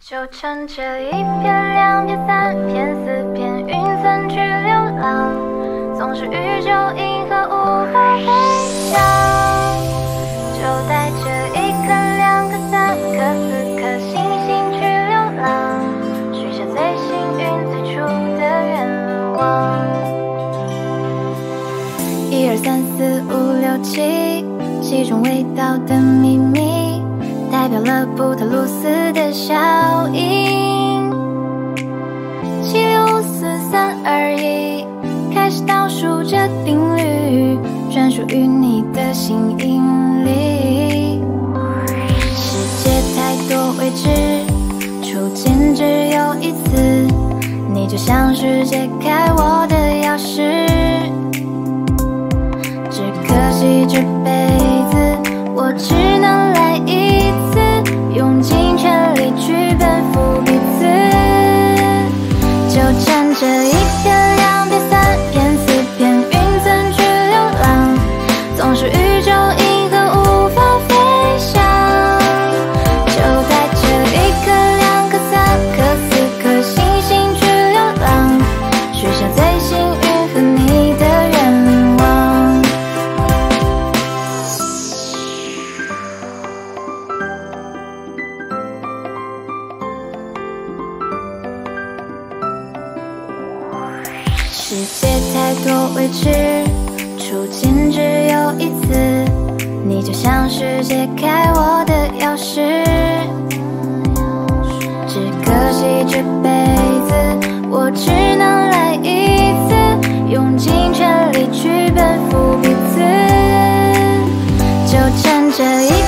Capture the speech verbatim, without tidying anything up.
就趁这一片、两片、三片、四片云层去流浪，纵使宇宙银河无法飞翔，就带着一颗、两颗、三颗、四颗星星去流浪，许下最幸运、最初的愿望。一二三四五六七，七种味道的秘密，代表了葡萄露丝的效应。七六四三二一，开始倒数着定律，专属于你的新引力。世界太多未知，初见只有一次，你就像是解开我的钥匙。只可惜这辈子我只能来一次，用尽全力去奔赴彼此。就趁这一片、两片、三片、四片云层去流浪，纵使宇宙银河无法飞翔，就带着一颗、两颗、三颗、四颗星星去流浪，许下最幸运和你的愿望。世界太多未知，初见只有一次，你就像是解开我的钥匙。只可惜这辈子我只能来一次，用尽全力去奔赴彼此。就趁这一